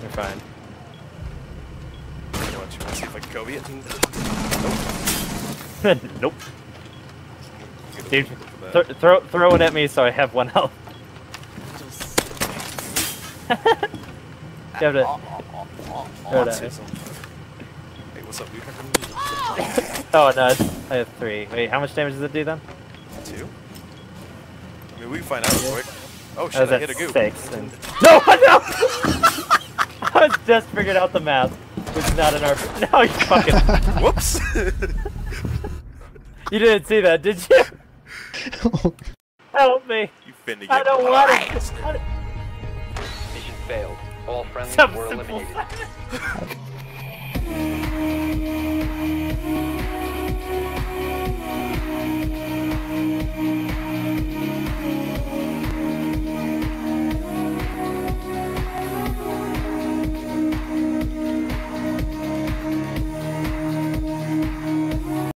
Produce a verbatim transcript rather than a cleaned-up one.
You're fine. You know what, you want to see if I can Kobe it? Nope. Nope. Dude, th throw, throw it at me so I have one health. You have to... Throw it at me. Hey, what's up, dude? Oh, no, I have three. Wait, how much damage does it do then? Two? I mean, we can find out real quick. Oh shit, I, was I at hit a goop. Six and... No, no! I was just figured out the math. It's not in our... No, you fucking... Whoops! You didn't see that, did you? Help me! You finna get I don't want it! Mission failed. All friendlies Some were simple eliminated.